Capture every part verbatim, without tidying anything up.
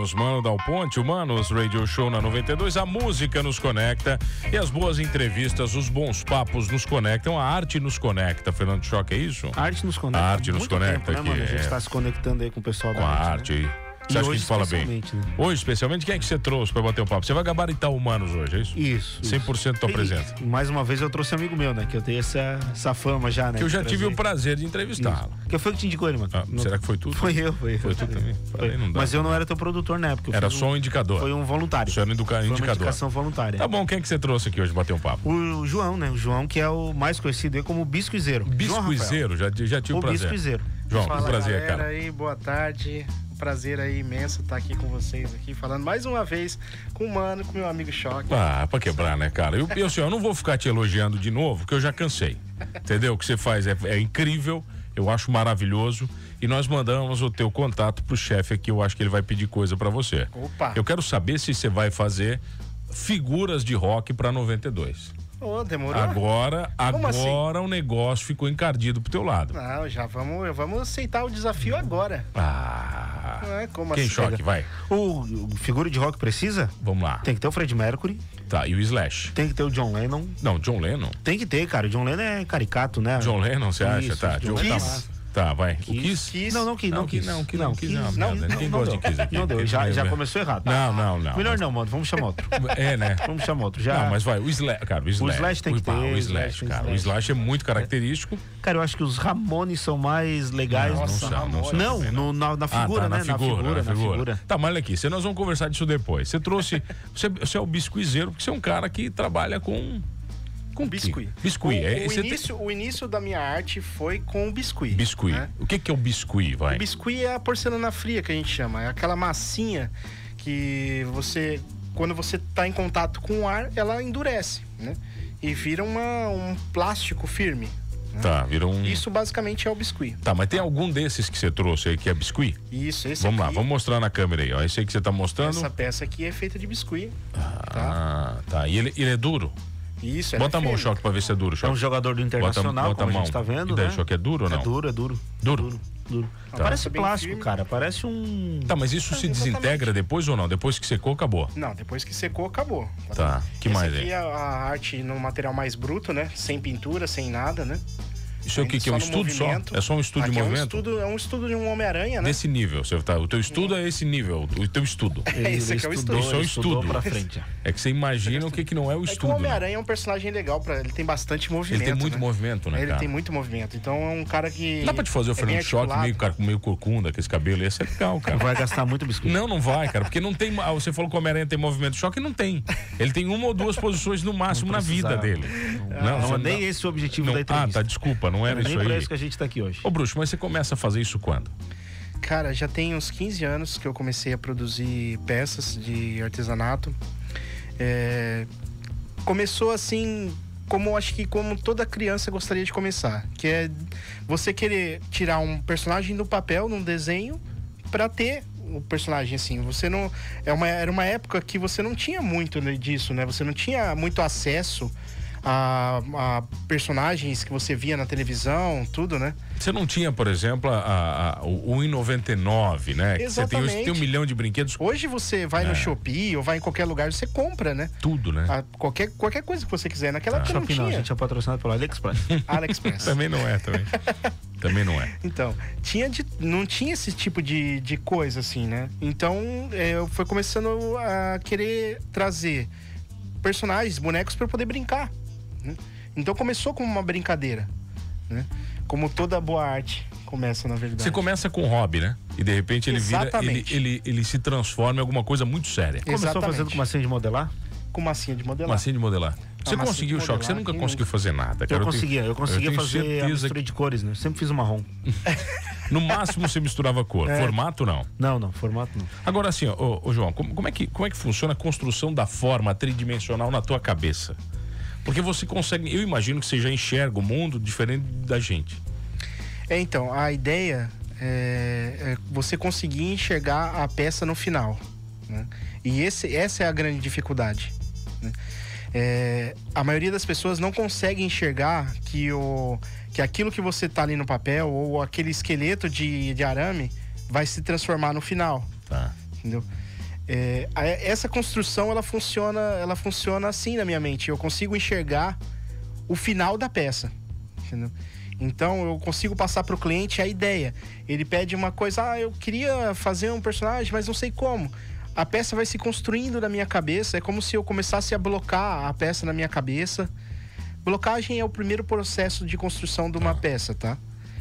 Manos, Mano Dal Ponte, o Manos Radio Show na noventa e dois. A música nos conecta e as boas entrevistas, os bons papos nos conectam. A arte nos conecta, Fernando Choque, é isso? A arte nos conecta. A arte nos Muito conecta tempo, né, aqui. mano? A gente é... tá se conectando aí com o pessoal com da a arte, arte né? aí. Você acha que a gente fala bem? Né? Hoje, especialmente, quem é que você trouxe pra bater um papo? Você vai gabaritar o Manos hoje, é isso? Isso. cem por cento tua presença. E, mais uma vez eu trouxe um amigo meu, né? Que eu tenho essa, essa fama já, né? Que eu já de tive trazer. o prazer de entrevistá-lo. Que foi que te indicou ele, mano? Ah, Não... Será que foi tudo? Foi eu, foi eu. Foi tudo também. Falei, não dá. Mas eu não era teu produtor na época. Era fiz só um indicador. Foi um voluntário. Isso era um educa... Foi uma indicador. indicação voluntária. Tá bom, quem é que você trouxe aqui hoje bater um papo? O João, né? O João, que é o mais conhecido aí como Biscoizeiro. Biscoizeiro, já, já tive o, o prazer. Biscoizeiro. João, Fala, um prazer, galera, cara. aí, boa tarde. Prazer aí imenso estar aqui com vocês aqui, falando mais uma vez com o Mano, com meu amigo Choque. Ah, pra quebrar, né, cara? Eu, eu, assim, eu não vou ficar te elogiando de novo, porque eu já cansei. Entendeu? O que você faz é, é incrível, eu acho maravilhoso. E nós mandamos o teu contato pro chefe aqui, eu acho que ele vai pedir coisa pra você. Opa! Eu quero saber se você vai fazer figuras de rock pra noventa e dois. Ô, oh, demorou? Agora, Como agora assim? O negócio ficou encardido pro teu lado. Não, já vamos, vamos aceitar o desafio agora. Ah. Não é como Quem assim? Choque, vai. O, o figura de rock precisa? Vamos lá. Tem que ter o Fred Mercury. Tá, e o Slash? Tem que ter o John Lennon. Não, John Lennon. Tem que ter, cara. O John Lennon é caricato, né? John Lennon, você acha? Isso, Tá, John John Lennon. Tá, tá, vai. Kiss. O Kiss? Kiss. Não, não, que não, Não, que Kiss. não, que não, Kiss é uma Kiss, merda. Ninguém gosta de deu. Kiss aqui. Não deu, já, já começou errado. Não, não, não. Melhor mas- não, mano. Vamos chamar outro. É, né? Vamos chamar outro. Já... Não, mas vai, o Slash, cara, o Slash. Slash tem que pá, ter, O o Slash, Slash tem cara. O Slash. Slash é muito característico. Cara, eu acho que os Ramones são mais legais. Não, não Nossa, são, não Ramones. são Não, também, no- na, na figura, Ah, tá, né? na figura, na na figura. figura. Tá, mas olha aqui, você, nós vamos conversar disso depois. Você trouxe, você, você é o biscoizeiro, porque você é um cara que trabalha com... Com Biscuit. Biscuit. O, é, o, você tem- início, o início da minha arte foi com o biscuit. Biscuit. né? O que que é o biscuit, vai? O biscuit é a porcelana fria que a gente chama. É aquela massinha que você, quando você está em contato com o ar, ela endurece, né? E vira uma, um plástico firme. né? Tá, virou um... Isso basicamente é o biscuit. Tá, mas tem algum desses que você trouxe aí que é biscuit? Isso, esse Vamos lá, aqui, vamos mostrar na câmera aí, ó. Esse aí que você tá mostrando. essa peça aqui é feita de biscuit. Ah, tá. E ele, ele é duro? Isso, ela Bota é a mão, firme. Choque, pra ver se é duro, É um Choque. jogador do Internacional, bota como a mão. a gente tá vendo, E daí, né? Choque, é duro ou não? É duro, é duro. Duro? Duro, duro. Tá. Parece Bem plástico, firme. cara. Parece um... Tá, mas isso Ah, se exatamente. desintegra depois ou não? Depois que secou, acabou. Não, depois que secou, acabou. Tá, que Esse mais aqui aí? é a arte no material mais bruto, né? Sem pintura, sem nada, né? Isso é o que, que é um Só no estudo só? movimento. É só um estudo de Aqui movimento? É um estudo, é um estudo de um Homem-Aranha, né? Nesse nível, você tá, o teu estudo é esse nível, o teu estudo. Ele, Esse ele aqui é o estudou, estudo. Isso é um ele estudou estudo. pra frente. É que você imagina o que, que não é o É que o estudo. né? Homem-Aranha é um personagem legal, pra, ele tem bastante movimento. Ele tem muito né? movimento, né, Ele cara? tem muito movimento. Então é um cara que. Dá pra te fazer o é Fernando bem Choque articulado. meio, cara, meio corcunda, com esse cabelo, ia ser legal, cara. Vai gastar muito biscoito. Não, não vai, cara, porque não tem. ah, Você falou que o Homem-Aranha tem movimento. Choque não tem. Ele tem uma ou duas posições no máximo na vida precisava. dele. Não, você não, nem esse é o objetivo não- da Ah, entrevista. tá, desculpa, não era Nem isso pra aí. isso que a gente tá aqui hoje. Ô, Bruxo, mas você começa a fazer isso quando? Cara, já tem uns quinze anos que eu comecei a produzir peças de artesanato. É, Começou assim, como acho que como toda criança gostaria de começar, que é você querer tirar um personagem do papel, num desenho, pra ter o personagem assim. Você não é uma era uma época que você não tinha muito, né, disso, né? Você não tinha muito acesso a, a personagens que você via na televisão, tudo, né? Você não tinha, por exemplo, a, a, o um e noventa e nove, né? Que Você tem, hoje Exatamente. tem um milhão de brinquedos, Hoje você vai É. no Shopee ou vai em qualquer lugar, você compra, né? tudo, né? A- qualquer, qualquer coisa que você quiser. Naquela época não Shopping não, a tinha. gente é patrocinado pelo AliExpress. AliExpress. Também não é, também. Também não é. Então, tinha de- não tinha esse tipo de, de coisa, assim, né? Então, é, eu fui começando a querer trazer personagens, bonecos para poder brincar, né? Então, começou como uma brincadeira, né? Como toda boa arte começa, na verdade. Você começa com um hobby, né? E de repente ele vira, ele, Exatamente. ele, ele se transforma em alguma coisa muito séria. Começou Exatamente. fazendo com massinha de modelar? Com massinha de modelar. Massinha de modelar. Você massinha conseguiu, de Choque? Você modelar, nunca quem conseguiu fazer nada, cara. Eu tenho- conseguia, eu conseguia tenho fazer a certeza mistura de cores, né? Eu sempre fiz o marrom. que no máximo você misturava cor. É. Formato, não. Não, não, formato não. Agora assim, ó, ô, ô, João, como, como é que, como é que funciona a construção da forma tridimensional na tua cabeça? Porque você consegue, eu imagino que você já enxerga o mundo diferente da gente. É, então, a ideia é, é você conseguir enxergar a peça no final, né? E esse, essa é a grande dificuldade, né? É, a maioria das pessoas não consegue enxergar que, o, que aquilo que você tá ali no papel ou aquele esqueleto de, de arame vai se transformar no final, Tá. entendeu? É, essa construção, ela funciona, ela funciona assim na minha mente. Eu consigo enxergar o final da peça, entendeu? Então eu consigo passar para o cliente a ideia. Ele pede uma coisa, ah, eu queria fazer um personagem, mas não sei como. A peça vai se construindo na minha cabeça. É como se eu começasse a blocar a peça na minha cabeça. Blocagem é o primeiro processo de construção de uma ah. peça, tá?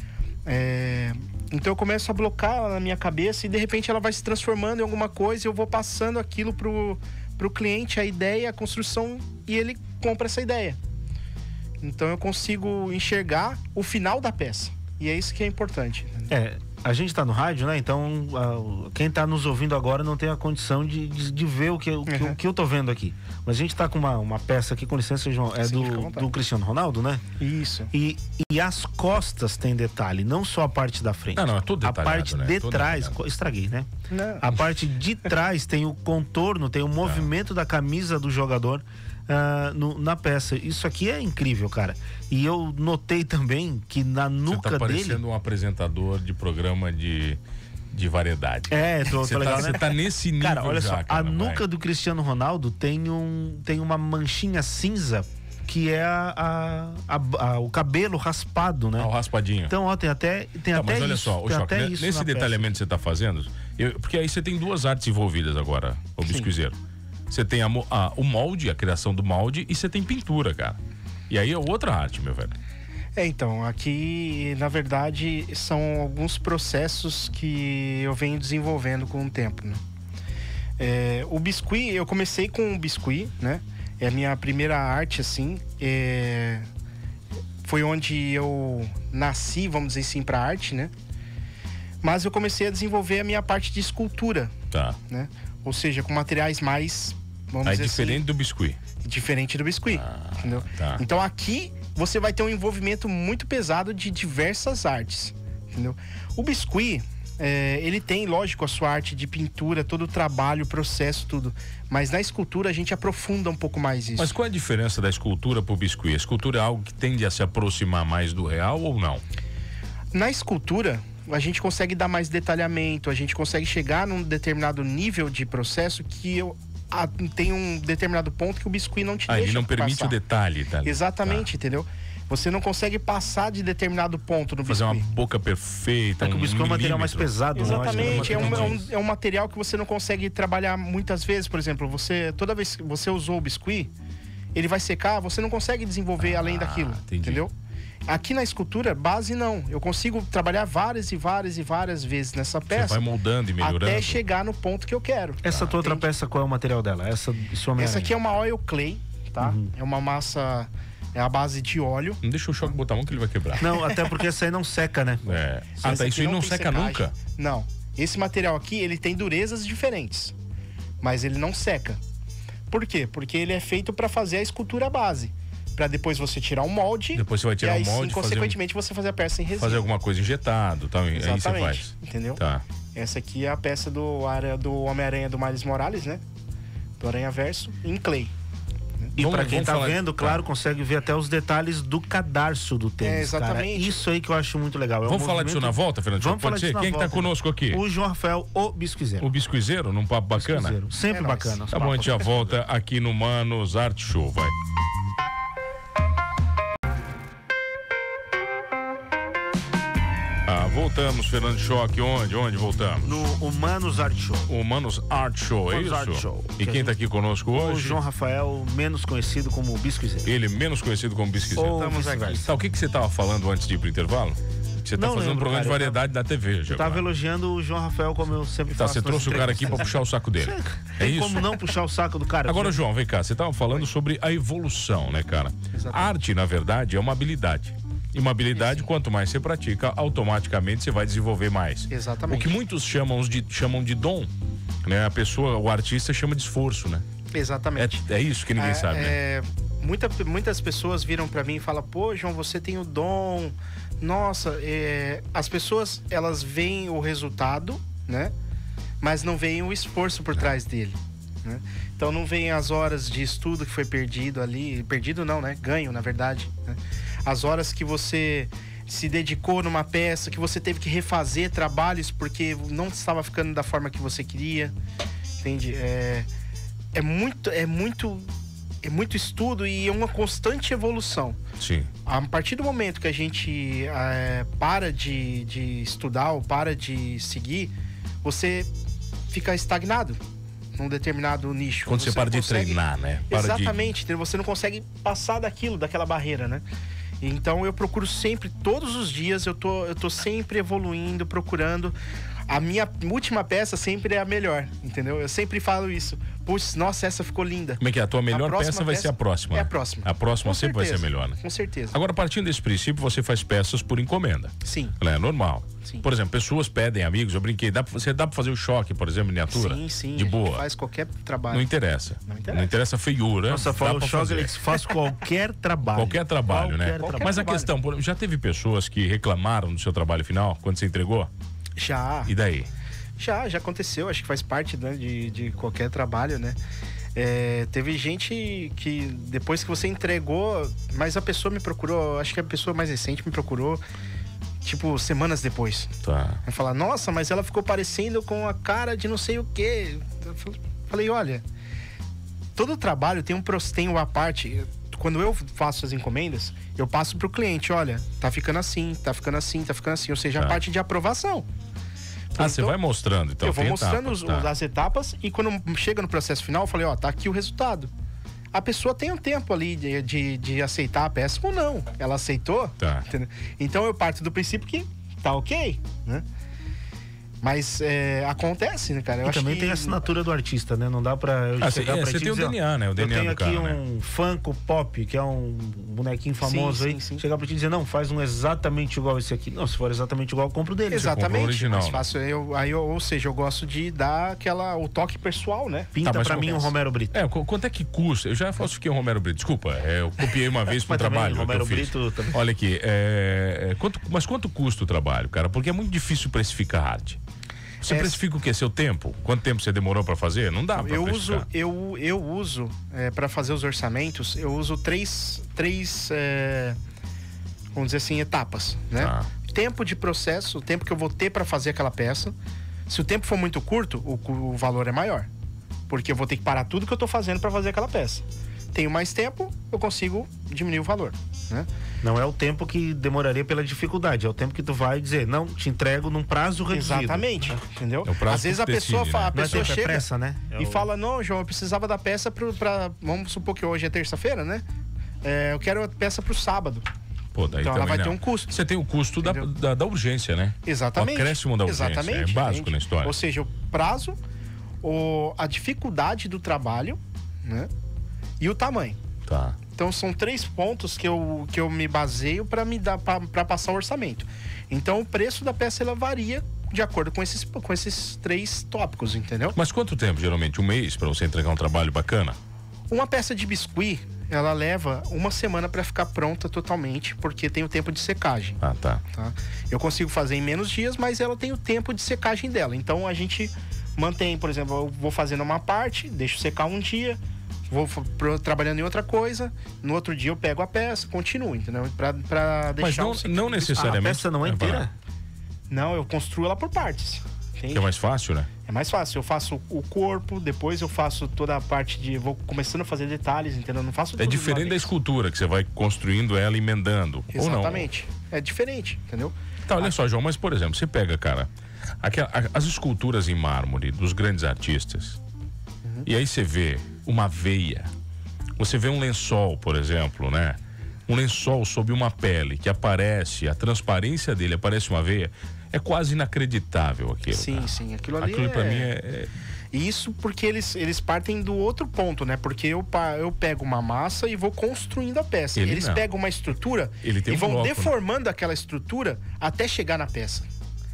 É... Então eu começo a blocar ela na minha cabeça e de repente ela vai se transformando em alguma coisa e eu vou passando aquilo pro, pro cliente, a ideia, a construção, e ele compra essa ideia. Então eu consigo enxergar o final da peça. E é isso que é importante. É, a gente tá no rádio, né? Então a, quem tá nos ouvindo agora não tem a condição de, de, de ver o que, o, uhum. que, o que eu tô vendo aqui. Mas a gente tá com uma, uma peça aqui, com licença, João, é Sim, do, do Cristiano Ronaldo, né? Isso. E, e as costas tem detalhe, não só a parte da frente. Não, não, é tudo detalhado, a parte né? de Tudo trás, detalhado. estraguei, né? Não. A parte de trás tem o contorno, tem o movimento da camisa do jogador. Uh, no, na peça. Isso aqui é incrível, cara. E eu notei também que na nuca Você tá dele... parecendo um apresentador de programa de, de variedade. É, tô, Você tô legal, tá, né? Você tá nesse nível. Cara, olha já, só, cara, a vai. nuca do Cristiano Ronaldo tem, um, tem uma manchinha cinza que é a, a, a, a, o cabelo raspado, né? Ah, o raspadinho. Então, ó, tem até, tem tá, até mas olha isso. só, o tem Choque, até né, isso nesse na detalhamento que você tá fazendo, eu, porque aí você tem duas artes envolvidas agora, o biscuizeiro. Você tem a, a, o molde, a criação do molde, e você tem pintura, cara. E aí é outra arte, meu velho. É, então, aqui, na verdade, são alguns processos que eu venho desenvolvendo com o tempo, né? É, o biscuit, eu comecei com o biscuit, né? É a minha primeira arte, assim. É, foi onde eu nasci, vamos dizer assim, pra arte, né? Mas eu comecei a desenvolver a minha parte de escultura, Tá. né? Ou seja, com materiais mais, vamos Aí dizer diferente assim, do biscuit. diferente do biscuit, Ah, entendeu? tá. Então aqui você vai ter um envolvimento muito pesado de diversas artes, entendeu? O biscuit, é, ele tem, lógico, a sua arte de pintura, todo o trabalho, o processo, tudo. Mas na escultura a gente aprofunda um pouco mais isso. Mas qual é a diferença da escultura pro biscuit? A escultura é algo que tende a se aproximar mais do real ou não? Na escultura, a gente consegue dar mais detalhamento, a gente consegue chegar num determinado nível de processo que eu, a, tem um determinado ponto que o biscuit não te Ah, deixa ele não permite passar. o detalhe, tá? Exatamente, Tá. entendeu? Você não consegue passar de determinado ponto no Fazer biscuit. uma boca perfeita, É que o um biscuit é um material mais milímetro. pesado, né? Exatamente, é um, é, um, Entendi. é um material que você não consegue trabalhar muitas vezes. Por exemplo, você toda vez que você usou o biscuit, ele vai secar, você não consegue desenvolver Ah, além daquilo, entendi. entendeu? Aqui na escultura, base não. Eu consigo trabalhar várias e várias e várias vezes nessa Você peça vai moldando e melhorando. até chegar no ponto que eu quero. Essa tua outra Entende? peça, qual é o material dela? Essa, isso Essa aqui é uma oil clay, tá? Uhum. É uma massa, é a base de óleo. Não deixa o Choque botar a mão que ele vai quebrar. Não, até porque essa aí não seca, né? É. Essa Ah, tá. aqui Isso aí não tem seca secagem. nunca? Não. Esse material aqui, ele tem durezas diferentes, mas ele não seca. Por quê? Porque ele é feito para fazer a escultura base. Pra depois você tirar um molde. Depois você vai tirar e aí, o molde, sim, fazer consequentemente, você fazer a peça em resina. Fazer alguma coisa injetado, tal. Aí você Exatamente. faz. Entendeu? Tá. Essa aqui é a peça do, área do Homem-Aranha do Miles Morales, né? Do Aranha Verso, em clay. E Vamos- pra quem vamos tá falar- vendo, claro, tá. consegue ver até os detalhes do cadarço do tênis, É, exatamente. cara. Isso aí que eu acho muito legal. É um Vamos falar disso na movimento- volta, Fernando? Vamos falar Pode ser? disso na Quem que tá volta. conosco aqui? O João Rafael, o biscuizeiro. O biscuizeiro, num papo bacana? Biscuizeiro. Sempre É nóis. bacana. os Tá bom, a papos. gente já volta aqui no Manos Art Show, vai. Ah, voltamos, Fernando Choque. Onde? Onde voltamos? No Humanos Art Show. O Manos Art Show, é Manos isso? Art Show. E quem tá aqui conosco O hoje? João Rafael, menos conhecido como biscuizeiro. Ele menos conhecido como biscuizeiro. Ou Estamos aqui. vice-versa. Tá, o que, que você tava falando antes de ir pro intervalo? Você tá Não fazendo um lembro, programa de cara, eu variedade da T V, já. Eu tava elogiando o João Rafael como eu sempre Tá, faço. você nas trouxe o cara aqui pra entrevistas. puxar o saco dele. É Tem isso? como não puxar o saco do cara? Agora, Você- João, vem cá, você tava falando sobre a evolução, né, cara? Exatamente. Arte, na verdade, é uma habilidade. E uma habilidade, quanto mais você pratica, automaticamente você vai desenvolver mais. Exatamente. O que muitos chamam de, chamam de dom, né? A pessoa, o artista chama de esforço, né? Exatamente. É, é isso que ninguém É, sabe, né? é, muita, muitas pessoas viram pra mim e falam, pô, João, você tem o dom. Nossa, é, as pessoas, elas veem o resultado, né? Mas não veem o esforço por trás dele, né? Então não veem as horas de estudo que foi perdido ali. Perdido não, né? Ganho, na verdade, né? As horas que você se dedicou numa peça, que você teve que refazer trabalhos porque não estava ficando da forma que você queria. entende? É, é muito, é muito, é muito estudo e é uma constante evolução. Sim. A partir do momento que a gente é, para de, de estudar ou para de seguir, você fica estagnado num determinado nicho. Quando você, você para de consegue... treinar, né? Para Exatamente, de... você não consegue passar daquilo, daquela barreira, né? Então eu procuro sempre, todos os dias, eu tô, eu tô sempre evoluindo, procurando. A minha última peça sempre é a melhor, entendeu? Eu sempre falo isso. Putz, nossa, essa ficou linda. Como é que é? A tua melhor a peça vai peça ser a próxima? É a próxima. A próxima Com sempre certeza, vai ser melhor, né? Com certeza. Agora, partindo desse princípio, você faz peças por encomenda. Sim. É normal. Sim. Por exemplo, pessoas pedem, amigos, eu brinquei, dá, você dá pra fazer o choque, por exemplo, miniatura? Sim, sim. De boa. Faz qualquer trabalho. Não interessa. Não interessa. Não interessa a feiura. Nossa, falou o choque, ele faz qualquer trabalho. Qualquer trabalho, qualquer né? Trabalho. Mas a questão, já teve pessoas que reclamaram do seu trabalho final, quando você entregou? Já. E daí? Já, já aconteceu, acho que faz parte, né, de, de qualquer trabalho, né? É, teve gente que depois que você entregou, mas a pessoa me procurou, acho que a pessoa mais recente me procurou, tipo, semanas depois. Tá. Vai falar, nossa, mas ela ficou parecendo com a cara de não sei o quê. Eu falei, olha, todo trabalho tem um tem uma parte. Quando eu faço as encomendas, eu passo pro cliente, olha, tá ficando assim, tá ficando assim, tá ficando assim, ou seja, tá. a parte de aprovação. Ah, então, você vai mostrando, então. Eu vou mostrando etapas, os, tá. as etapas e quando chega no processo final, eu falei, ó, tá aqui o resultado. A pessoa tem um tempo ali de, de, de aceitar a peça ou não. Ela aceitou? Tá. Entendeu? Então eu parto do princípio que tá ok, né? Mas é, acontece, né, cara? Eu e acho também que... tem a assinatura do artista, né? Não dá pra eu ah, chegar cê, pra é, ti Você tem dizer, o D N A, né? O D N A eu tenho do aqui cara, um né? Funko Pop, que é um bonequinho famoso sim, aí. sim, sim. Chegar pra ti e dizer, não, faz um exatamente igual esse aqui. Não, se for exatamente igual, eu compro dele. Exatamente, o original, mais fácil. Eu, aí, eu, ou seja, eu gosto de dar aquela, o toque pessoal, né? Pinta tá, pra mim um Romero Brito. É, quanto é que custa? Eu já falsifiquei um Romero Brito, desculpa, é, eu copiei uma vez pro trabalho. Romero que eu fiz. Brito também. Olha aqui, é, é, quanto, mas quanto custa o trabalho, cara? Porque é muito difícil precificar arte. Você é, precifica o quê? Seu tempo? Quanto tempo você demorou para fazer? Não dá para eu precificar. uso Eu, eu uso, é, para fazer os orçamentos, eu uso três, três é, vamos dizer assim, etapas, né? Ah. Tempo de processo, o tempo que eu vou ter para fazer aquela peça. Se o tempo for muito curto, o, o valor é maior. Porque eu vou ter que parar tudo que eu tô fazendo para fazer aquela peça. Tenho mais tempo, eu consigo diminuir o valor, né? Não é o tempo que demoraria pela dificuldade, é o tempo que tu vai dizer, não, te entrego num prazo reduzido. Exatamente, né? Entendeu? É Às vezes a pessoa, decide, fala, né? a pessoa é chega pressa, né? É e o... fala, não, João, eu precisava da peça pro, pra, vamos supor que hoje é terça-feira, né? É, eu quero a peça pro sábado. Pô, daí então ela vai não. ter um custo. Você tem o custo da, da, da urgência, né? Exatamente. O acréscimo da urgência, Exatamente, é básico gente. na história. Ou seja, o prazo, o, a dificuldade do trabalho, né? E o tamanho. Tá. Então são três pontos que eu, que eu me baseio para me dar para passar o orçamento. Então o preço da peça ela varia de acordo com esses, com esses três tópicos, entendeu? Mas quanto tempo, geralmente? Um mês para você entregar um trabalho bacana? Uma peça de biscuit, ela leva uma semana para ficar pronta totalmente, porque tem o tempo de secagem. Ah, tá. Tá? Eu consigo fazer em menos dias, mas ela tem o tempo de secagem dela. Então a gente mantém, por exemplo, eu vou fazendo uma parte, deixo secar um dia, vou pro, trabalhando em outra coisa, no outro dia eu pego a peça, continuo, entendeu? Pra, pra deixar Mas não, não necessariamente... A peça não é inteira? Não, eu construo ela por partes. Entende? Que é mais fácil, né? É mais fácil. Eu faço o corpo, depois eu faço toda a parte de... Vou começando a fazer detalhes, entendeu? Não faço tudo É diferente da escultura, que você vai construindo ela, emendando. Exatamente. Ou não? É diferente, entendeu? Tá, olha só, João, mas por exemplo, você pega, cara, aquela, as esculturas em mármore dos grandes artistas, uhum. E aí você vê uma veia, você vê um lençol, por exemplo, né? Um lençol sob uma pele que aparece, a transparência dele aparece uma veia, é quase inacreditável aquilo. Sim, cara. sim, aquilo ali Aquilo é... pra mim é... é... Isso porque eles, eles partem do outro ponto, né? Porque eu, eu pego uma massa e vou construindo a peça. Ele eles não. pegam uma estrutura Ele tem e um vão bloco, deformando, né, aquela estrutura até chegar na peça.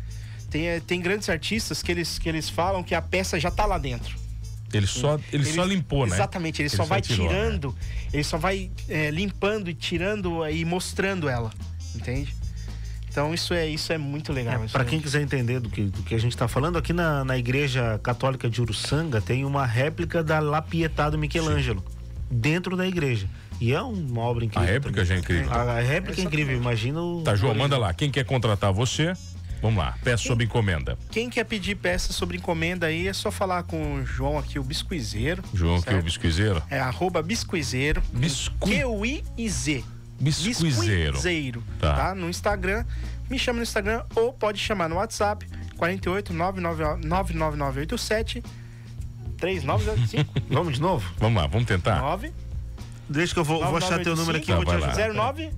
Tem, tem grandes artistas que eles, que eles falam que a peça já tá lá dentro. Ele só, ele, ele só limpou, né? Exatamente, ele, ele só, só vai tirou, tirando, né? Ele só vai é, limpando e tirando e mostrando ela, entende? Então isso é, isso é muito legal. É, para quem quiser entender do que, do que a gente está falando, aqui na, na Igreja Católica de Uruçanga tem uma réplica da La Pietà do Michelangelo, sim, dentro da igreja. E é uma obra incrível. A réplica também. já é incrível. A, a réplica é incrível, imagina o... Tá, João, manda lá. Quem quer contratar você, Vamos lá, peça sob encomenda. Quem quer pedir peça sobre encomenda aí, é só falar com o João aqui, o Biscuizeiro. João certo? aqui, o Biscuizeiro. É arroba Biscuizeiro. Biscui... Q U I Z. Biscuizeiro. Biscuizeiro, Tá. tá? No Instagram. Me chama no Instagram ou pode chamar no WhatsApp quarenta e oito, nove nove nove oito sete, três nove zero cinco. Vamos de novo? Vamos lá, vamos tentar. nove Deixa que eu vou, vou achar teu número aqui e Tá, vou te vai lá. ajudar. zero nove.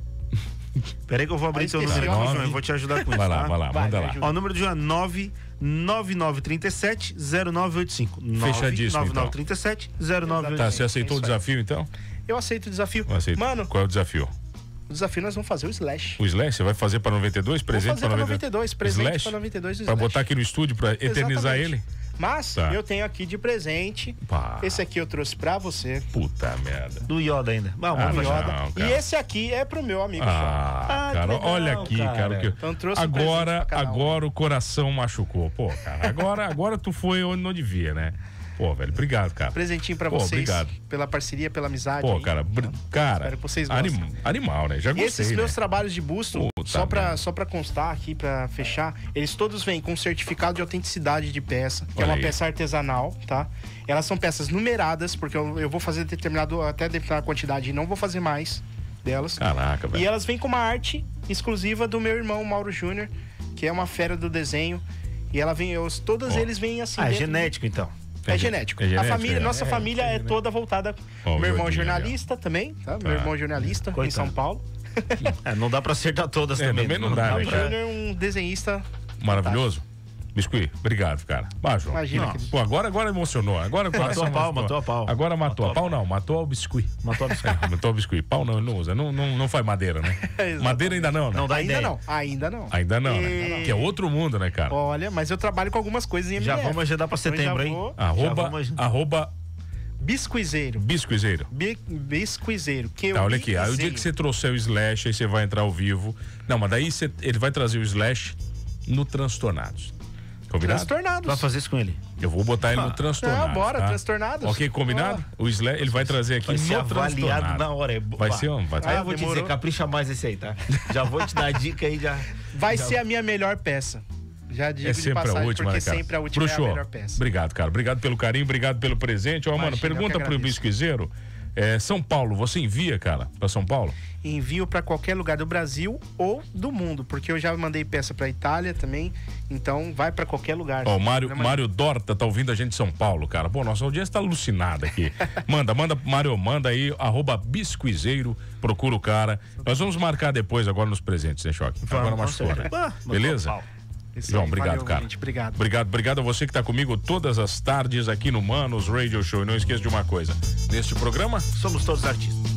Peraí que eu vou abrir Ah, teu esqueci. número aqui, Nove. João. Eu vou te ajudar com isso. Vai lá, tá? vai lá, Vai, manda me lá. ajuda. Ó, o número de João é nove nove nove três sete zero nove oito cinco. Fechadíssimo, nove nove então. três sete zero nove oito cinco. Tá, você aceitou É o isso aí. desafio, então? Eu aceito o desafio. Eu aceito. Mano, Qual é o desafio? o desafio nós vamos fazer o Slash. O Slash, você vai fazer para noventa e dois? Vou Presente fazer para pra noventa e dois? noventa e dois, presente Slash? pra noventa e dois do Pra Slash. botar aqui no estúdio, pra eternizar Exatamente. ele? Mas Tá. eu tenho aqui de presente. Pá. Esse aqui eu trouxe pra você. Puta merda. Do Yoda ainda. Bom, Ah, vamos não, Yoda. cara. E esse aqui é pro meu amigo João. Ah, Ah, que cara, legal, olha aqui, cara. cara. que... Então trouxe um agora, presente pra cada um. agora o coração machucou. Pô, cara, agora, agora tu foi onde não devia, né? Pô, velho, obrigado, cara. Presentinho pra Pô, vocês. obrigado. Pela parceria, pela amizade. Pô, aí. cara, br... cara, Espero que vocês gostem. anim... animal, né? Já E gostei, esses né? meus trabalhos de busto, Puta só pra, merda. só pra constar aqui, pra fechar, eles todos vêm com certificado de autenticidade de peça, que Olha é uma aí. peça artesanal, tá? Elas são peças numeradas, porque eu, eu vou fazer determinado, até determinada quantidade e não vou fazer mais delas. Caraca, E velho. elas vêm com uma arte exclusiva do meu irmão Mauro Júnior, que é uma fera do desenho. E ela vem, eu, todos Ó. eles vêm assim. Ah, é dentro- genético então. É É genético. é genético, a família, é. nossa É, família é é toda voltada. Ó, o meu irmão é Jordinho ali, ó. jornalista também, tá? Tá. Meu irmão é jornalista em Coitado. São Paulo. É, não dá pra acertar todas É, também. também não dá, O né, cara? Júnior é um desenhista. Maravilhoso. Biscuit, obrigado, cara. Vai, João. Imagina, Não, querido. pô, agora, agora emocionou. Agora o coração Matou a pau, matou. matou a pau. Agora matou, Matou a a pau. pau. Não, matou o biscuit. Matou a bicicleta. É, matou o biscuit. Pau não, ele não usa. Não, não, não faz madeira, né? Exatamente. Madeira ainda não, né? Não dá Ainda ideia. não, ainda não. Ainda não, né? E- Que é outro mundo, né, cara? Olha, mas eu trabalho com algumas coisas em M D Já F. vamos agendar pra Então setembro, já hein? vou- Arroba, Já vamos- arroba Biscuizeiro. biscuizeiro. Bi- Biscuizeiro. Que Tá, olha aqui. Aí o dia que você trouxer o Slash, aí você vai entrar ao vivo. Não, mas daí você- ele vai trazer o Slash no Transtornados. Combinado? Transtornados. Vai fazer isso com ele. Eu vou botar ele no Transtornados. Não, bora, tá? Transtornados. Ok, combinado? O Slash, ele vai trazer aqui Vai ser no avaliado Transtornados. na hora. É Vai Bah. ser um... Vai Aí Ah, eu vou te demorou. dizer, capricha mais esse aí, tá? Já vou te dar a dica aí, já. Vai já- ser a minha melhor peça. Já digo É de sempre a passagem, última, porque né, cara? sempre a última Bruxo, é a melhor peça. obrigado, cara. Obrigado pelo carinho, obrigado pelo presente. Ó, mano, Imagina, eu pergunta que pro agradeço. Biscuizeiro. É, São Paulo, você envia, cara, pra São Paulo? Envio pra qualquer lugar do Brasil ou do mundo, porque eu já mandei peça pra Itália também, então vai pra qualquer lugar. Ó, o Mário, Não, Mário Dorta tá ouvindo a gente de São Paulo, cara. Pô, nossa audiência tá alucinada aqui. Manda, manda, Mário, manda aí, arroba Biscuizeiro, procura o cara. Nós vamos marcar depois, agora nos presentes, né, Choque? Agora Vamos, machucou, com né? certeza. Ah, matou Beleza? a pau. Isso João, aí, obrigado, valeu, cara. gente, obrigado. Obrigado, obrigado a você que tá comigo todas as tardes aqui no Manos Radio Show. E não esqueça de uma coisa, neste programa Somos todos artistas.